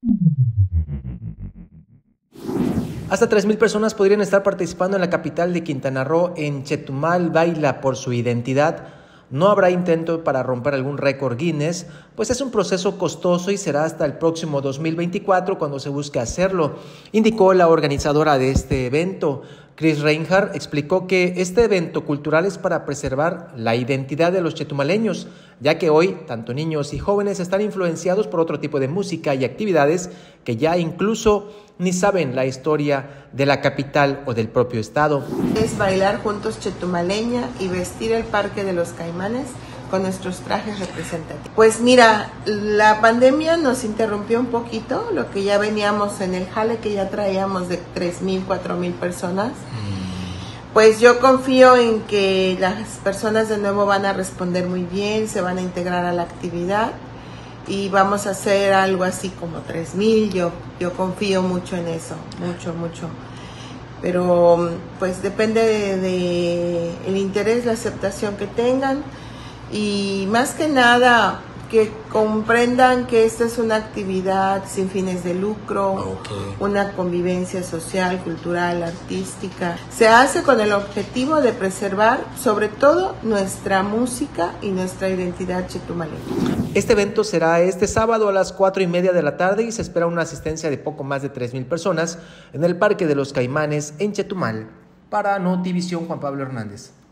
Hasta 3,000 personas podrían estar participando en la capital de Quintana Roo en Chetumal Baila por su identidad. No habrá intento para romper algún récord Guinness, pues es un proceso costoso y será hasta el próximo 2024 cuando se busque hacerlo, indicó la organizadora de este evento. Chris Reinhardt explicó que este evento cultural es para preservar la identidad de los chetumaleños, ya que hoy tanto niños y jóvenes están influenciados por otro tipo de música y actividades que ya incluso ni saben la historia de la capital o del propio estado. Es bailar juntos chetumaleña y vestir el Parque de los Caimanes con nuestros trajes representativos. Pues mira, la pandemia nos interrumpió un poquito, lo que ya veníamos en el jale que ya traíamos de 3,000, 4,000 personas. Pues yo confío en que las personas de nuevo van a responder muy bien, se van a integrar a la actividad y vamos a hacer algo así como 3,000. Yo confío mucho en eso, mucho. Pero pues depende de el interés, la aceptación que tengan y más que nada que comprendan que esta es una actividad sin fines de lucro, una convivencia social, cultural, artística. Se hace con el objetivo de preservar sobre todo nuestra música y nuestra identidad chetumaleña. Este evento será este sábado a las 4:30 de la tarde y se espera una asistencia de poco más de 3,000 personas en el Parque de los Caimanes en Chetumal. Para Notivisión, Juan Pablo Hernández.